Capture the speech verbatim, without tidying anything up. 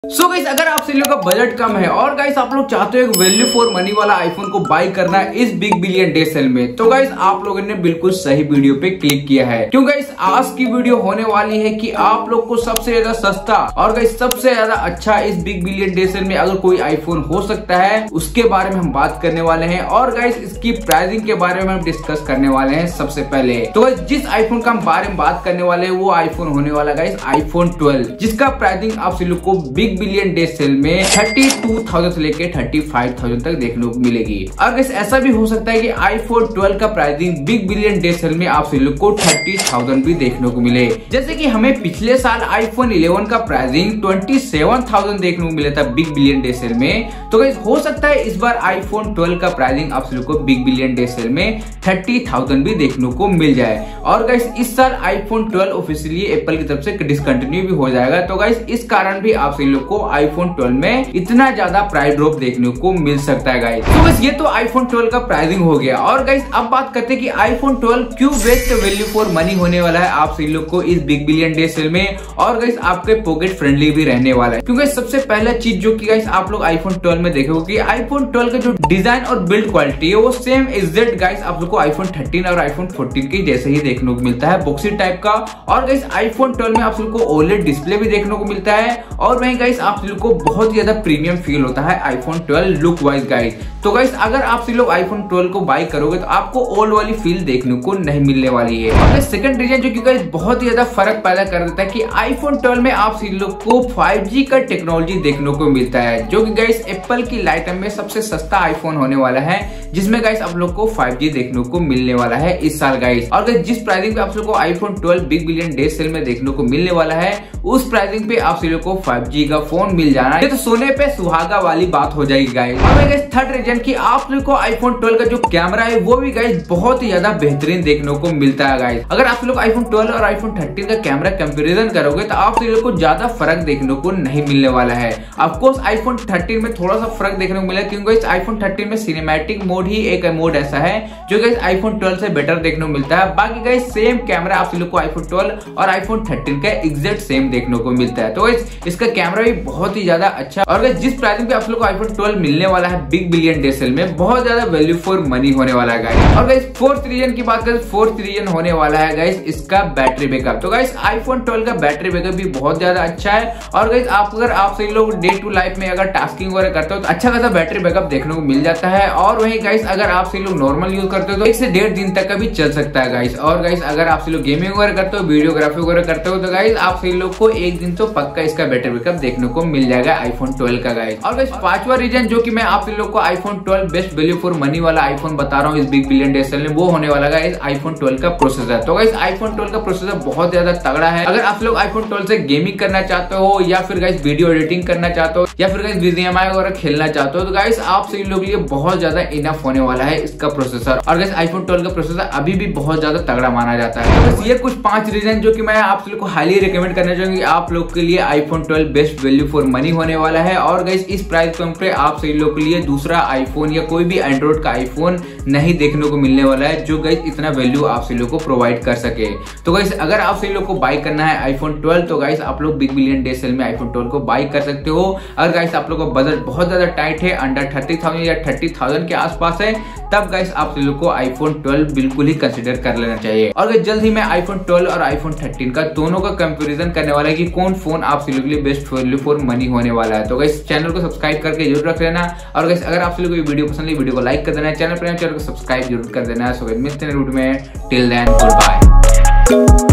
So guys, अगर आप सभी लोग का बजट कम है और गाइस आप लोग चाहते हो एक वैल्यू फॉर मनी वाला आईफोन को बाय करना इस बिग बिलियन डे सेल में, तो गाइस आप लोगों ने बिल्कुल सही वीडियो पे क्लिक किया है। क्यों गाइस, आज की वीडियो होने वाली है कि आप लोग को सबसे ज्यादा सस्ता और गाइस सबसे ज्यादा अच्छा इस बिग बिलियन डे सेल में अगर कोई आईफोन हो सकता है उसके बारे में हम बात करने वाले हैं और गाइस इसकी प्राइसिंग के बारे में हम डिस्कस करने वाले हैं। सबसे पहले तो गाइस जिस आईफोन का हम बारे में बात करने वाले हैं वो आईफोन होने वाला गाइस आईफोन ट्वेल्व, जिसका प्राइसिंग आप सभी लोग को बिग बिलियन डे सेल में थर्टी टू थाउजेंड से लेके थर्टी फाइव थाउजेंड तक देखने को मिलेगी। और गाइस ऐसा भी हो सकता है कि आईफोन ट्वेल्व का pricing big billion day sale में आप सभी लोग को थर्टी थाउजेंड भी देखने को मिले। जैसे कि हमें पिछले साल आईफोन इलेवन का प्राइसिंग ट्वेंटी सेवन थाउजेंड देखने को मिला था बिग बिलियन डे सेल में, तो गाइस हो सकता है इस बार आईफोन ट्वेल्व का प्राइसिंग आप सभी लोग को बिग बिलियन डे सेल में थर्टी थाउजेंड भी देखने को मिल जाए। और गाइस इस साल आईफोन ट्वेल्व ऑफिशियली एप्पल की तरफ से डिसकंटिन्यू भी हो जाएगा, तो गाइस इस कारण भी आप सभी लोग को आईफोन ट्वेल्व में इतना ज्यादा प्राइस ड्रॉप देखने को मिल सकता है गाइस। तो बस ये तो आईफोन ट्वेल्व का प्राइसिंग हो गया। और गाइस अब बात करते हैं कि आईफोन ट्वेल्व क्यों बेस्ट वैल्यू फॉर मनी होने वाला है आप सभी लोग को इस बिग बिलियन डे सेल में, और गाइस आपके पॉकेट फ्रेंडली भी रहने वाला है। क्योंकि सबसे पहला चीज जो कि गाइस आप लोग आईफोन ट्वेल्व में देखोगे कि आईफोन ट्वेल्व का जो डिजाइन और बिल्ड क्वालिटी है वो सेम एग्जैक्ट गाइस आप लोग को आईफोन थर्टीन और आईफोन फोर्टीन के जैसे ही देखने को मिलता है, बॉक्सी टाइप का। और गाइस आईफोन ट्वेल्व में आप लोग को ओलेड डिस्प्ले भी देखने को मिलता है और वहीं गाइस आप लोग को बहुत ज्यादा प्रीमियम फील होता है iPhone twelve look wise guys. तो गाइस अगर आप सभी लोग आईफोन ट्वेल्व को बाय करोगे तो आपको ओल्ड वाली फील देखने को नहीं मिलने वाली है। और सेकंड रीजन जो कि गाइस बहुत ही ज्यादा फर्क पैदा कर देता है कि आईफोन ट्वेल्व में आप सभी लोग को फाइव जी का टेक्नोलॉजी देखने को मिलता है, जो कि गाइस एप्पल की लाइटम में सबसे सस्ता आईफोन होने वाला है, जिसमें गाइस आप लोग को फाइव जी देखने को मिलने वाला है इस साल गाइस। और गाइस जिस प्राइसिंग पे आप लोग को iPhone twelve big billion day sale में देखने को मिलने वाला है उस प्राइसिंग पे आप सभी लोग को फाइव जी का फोन मिल जाना है, ये तो सोने पे सुहागा वाली बात हो जाएगी गाइस। और गाइस थर्ड रीजन कि आप लोग को आईफोन ट्वेल्व का जो कैमरा है वो भी गाइस बहुत ही ज्यादा बेहतरीन देखने को मिलता है गाइस। अगर आप लोग आईफोन ट्वेल्व और आईफोन थर्टीन का कैमरा कंपैरिजन करोगे तो आप लोग को ज्यादा फर्क देखने को नहीं मिलने वाला है। ऑफ कोर्स आईफोन थर्टीन में थोड़ा सा फर्क देखने को मिला, क्योंकि गाइस आईफोन थर्टीन में सिनेमैटिक मोड ही एक मोड ऐसा है जो गाइस आईफोन ट्वेल्व से बेटर देखने को मिलता है। बाकी गाइस सेम कैमरा आप लोग को आईफोन ट्वेल्व और आईफोन थर्टीन का एग्जैक्ट सेम देखने को मिलता है, तो गाइस इसका कैमरा भी बहुत ही ज्यादा अच्छा। और गाइस जिस प्राइसिंग पे आप लोग को आईफोन ट्वेल्व मिलने वाला है बिग बिलियन डे सेल में बहुत ज्यादा वैल्यू फॉर मनी होने वाला है गाइस। और गाइस फोर्थ रीजन की बात करें, फोर्थ रीजन होने वाला है गाइस इसका बैटरी बैकअप। तो गाइस आईफोन ट्वेल्व का बैटरी बैकअप भी बहुत ज्यादा अच्छा है। और गाइस आप अगर आप सही लोग डे टू लाइफ में अगर टास्किंग वगैरह करते हो तो अच्छा खासा बैटरी बैकअप देखने को मिल जाता है। और वहीं गाइस अगर आप सही लोग नॉर्मल यूज करते हो तो एक से डेढ़ दिन तक का भी चल सकता है गाइस। और गाइस अगर आप सही लोग गेमिंग वगैरह करते हो, वीडियोग्राफी वगैरह करते हो तो गाइस आप सही लोग को एक दिन तो पक्का इसका बैटरी बैकअप देखने को मिल जाएगा आईफोन ट्वेल्व का गाइस। और गाइस पांचवा रीजन जो कि मैं आप सभी लोग को iPhone twelve best value for money वाला आईफोन बता रहा हूँ इस बिग बिलियन डे सेल में, वो होने वाला है आईफोन ट्वेल्व का प्रोसेसर। तो गाइस आईफोन ट्वेल्व का प्रोसेसर बहुत ज्यादा तगड़ा है। अगर आप लोग आईफोन ट्वेल्व से गेमिंग करना चाहते हो या फिर गाइस वीडियो एडिटिंग करना चाहते हो या फिर गाइस बीजीएमआई वगैरह खेलना चाहते हो तो गाइस आप सभी लोग के लिए बहुत ज्यादा इनफ होने वाला है इसका प्रोसेसर। और गाइस आईफोन ट्वेल्व का प्रोसेसर अभी भी बहुत ज्यादा तगड़ा माना जाता है। तो बस ये कुछ पांच रीजन जो कि मैं आप सभी को हाईली रिकमेंड करना चाहूंगी आप लोग के लिए iPhone twelve best value for money होने वाला है। और गाइस इस प्राइस पॉइंट पे आप सभी लोग के लिए दूसरा आईफोन या कोई भी एंड्रॉइड का आईफोन नहीं देखने को मिलने वाला है जो गाइस इतना वैल्यू आप सभी लोग को प्रोवाइड कर सके। तो गाइस अगर आप सभी लोग को बाय करना है आईफोन ट्वेल्व तो गाइस आप लोग बिग बिलियन डे सेल में आईफोन ट्वेल्व को बाय कर सकते हो। अगर गाइस आप लोग का बजट बहुत ज्यादा टाइट है, अंडर थर्टी थाउजेंड या थर्टी थाउजेंड के आसपास है, तब गाइस आप सभी लोग को आईफोन ट्वेल्व बिल्कुल ही कंसीडर कर लेना चाहिए। और गाइस जल्द ही मैं आईफोन ट्वेल्व और आईफोन थर्टीन का दोनों का कंपैरिजन करने वाला है कि कौन फोन आप सभी लोग के लिए बेस्ट वैल्यू फॉर मनी होने वाला है। तो गाइस चैनल को सब्सक्राइब करके जरूर रख लेना। और गाइस अगर आप सभी लोग को वीडियो पसंद है वीडियो को लाइक कर देना, चैनल पर चैनल को सब्सक्राइब जरूर कर देना। सो गाइस मिलते हैं वीडियो में, टिल देन गुड बाय।